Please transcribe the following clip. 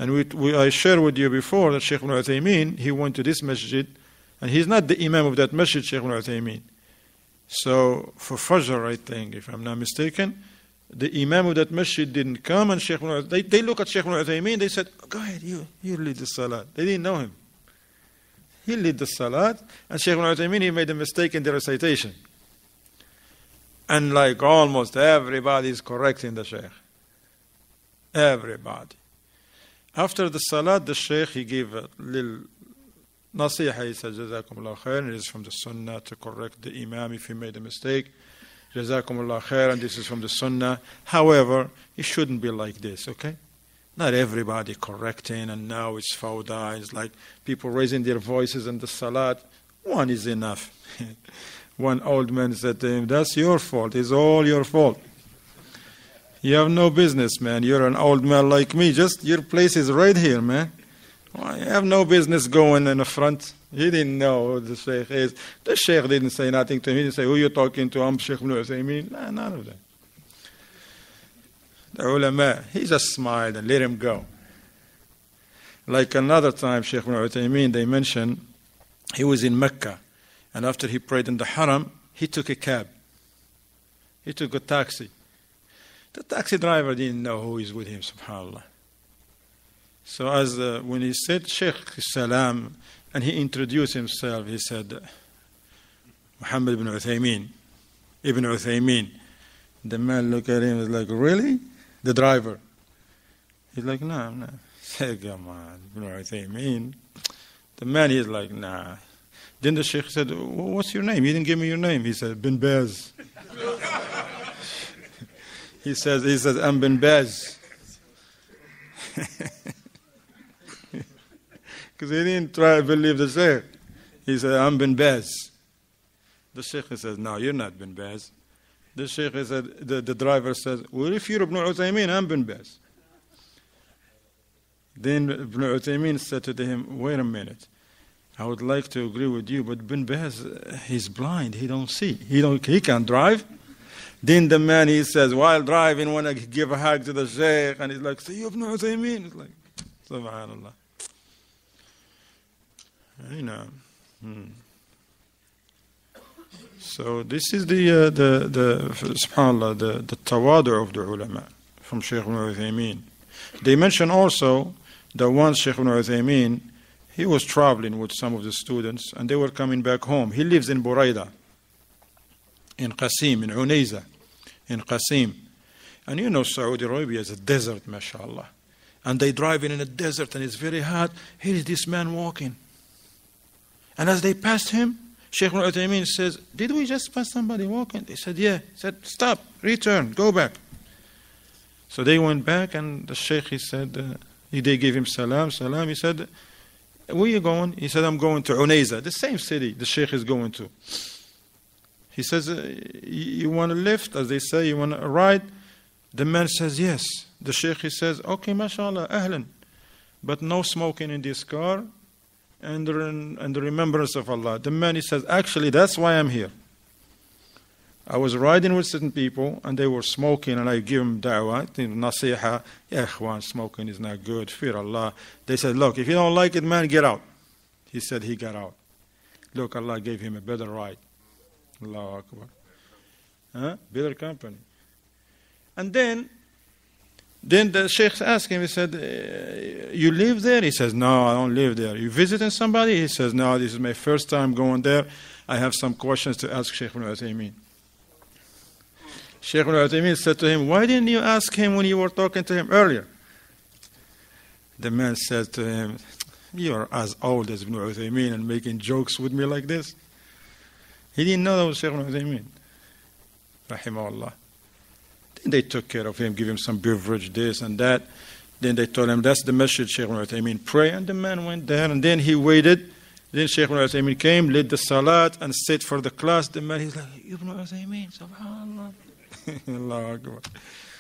And I shared with you before that Shaykh ibn Uthaymeen, he went to this masjid, and he's not the imam of that masjid, Shaykh ibn Uthaymeen. So for Fajr, I think, if I'm not mistaken, the imam of that masjid didn't come, and Shaykh ibn Uthaymeen, they look at Shaykh ibn Uthaymeen, they said, go ahead, you lead the salat. They didn't know him. He led the salat, and Shaykh ibn Uthaymeen, he made a mistake in the recitation. And like almost everybody is correcting the Shaykh. Everybody. After the salat, the Shaykh, he gave a little nasiha. He said, Jazakumullah khair, and it is from the sunnah to correct the imam if he made a mistake. Jazakumullah khair, and this is from the sunnah. However, it shouldn't be like this, okay? Not everybody correcting, and now it's fawda. It's like people raising their voices in the salat. One is enough. One old man said to him, that's your fault. It's all your fault. You have no business, man. You're an old man like me. Just your place is right here, man. Well, you have no business going in the front. He didn't know who the Shaykh is. The Shaykh didn't say nothing to him. He didn't say, who are you talking to? I'm Shaykh ibn Uthaymeen. Nah, none of that. The ulama, he just smiled and let him go. Like another time, Shaykh ibn Uthaymeen, they mentioned, he was in Mecca. And after he prayed in the Haram, he took a cab. He took a taxi. The taxi driver didn't know who is with him, subhanAllah. So when he said, Shaykh Salam, and he introduced himself, he said, Muhammad ibn Uthaymeen, Ibn Uthaymeen. The man looked at him and was like, really? The driver. He's like, no. He said, come on, Ibn Uthaymeen. The man is like, nah. Then the Shaykh said, what's your name? You didn't give me your name. He said, Bin Baz. He says, I'm Bin Baz. Because he didn't try to believe the Shaykh. He said, I'm Bin Baz. The Shaykh says, no, you're not Bin Baz. The Shaykh said, the driver says, well, if you're Ibn Uthaymeen, I'm Bin Baz. Then Ibn Uthaymeen said to him, wait a minute. I would like to agree with you, but Bin Baz, he's blind. He don't see. He can't drive. Then the man, he says, while driving, want to give a hug to the Shaykh, and he's like, see, Ibn Uthaymeen. It's like, subhanallah. You know. So this is the subhanallah, the tawadu of the ulama from Shaykh ibn Uthaymeen. They mention also that once Shaykh ibn Uthaymeen, he was traveling with some of the students, and they were coming back home. He lives in Buraida, in Qasim, in Unayza, in Qasim. And you know Saudi Arabia is a desert, mashallah. And they drive in a desert, and it's very hot. Here is this man walking. And as they passed him, Shaykh ibn Uthaymeen says, did we just pass somebody walking? They said, yeah. He said, stop, return, go back. So they went back, and the Shaykh, he said, they gave him salam. He said, where are you going? He said, I'm going to Unayza, the same city the Shaykh is going to. He says, you want a lift, as they say, you want a ride? The man says, yes. The Shaykh, he says, okay, mashallah, ahlan. But no smoking in this car, and the remembrance of Allah. The man, he says, actually, that's why I'm here. I was riding with certain people, and they were smoking, and I give them da'wah, nasiha, ya ikhwan, smoking is not good, fear Allah. They said, look, if you don't like it, man, get out. He said he got out. Look, Allah gave him a better ride. Allahu Akbar. Better company. And then the Shaykh asked him, he said, you live there? He says, no, I don't live there. You visiting somebody? He says, no, this is my first time going there. I have some questions to ask Shaykh ibn Uthaymeen. Shaykh ibn Uthaymeen said to him, why didn't you ask him when you were talking to him earlier? The man said to him, you are as old as Ibn Uthaymeen and making jokes with me like this. He didn't know that was Shaykh ibn Uthaymeen. Rahimahullah. Then they took care of him, give him some beverage, this and that. Then they told him, that's the masjid, Shaykh ibn Uthaymeen, pray. And the man went there, and then he waited. Then Shaykh ibn Uthaymeen came, led the salat, and sat for the class. The man, he's like, Ibn Uthaymeen, subhanallah. Allahu Akbar.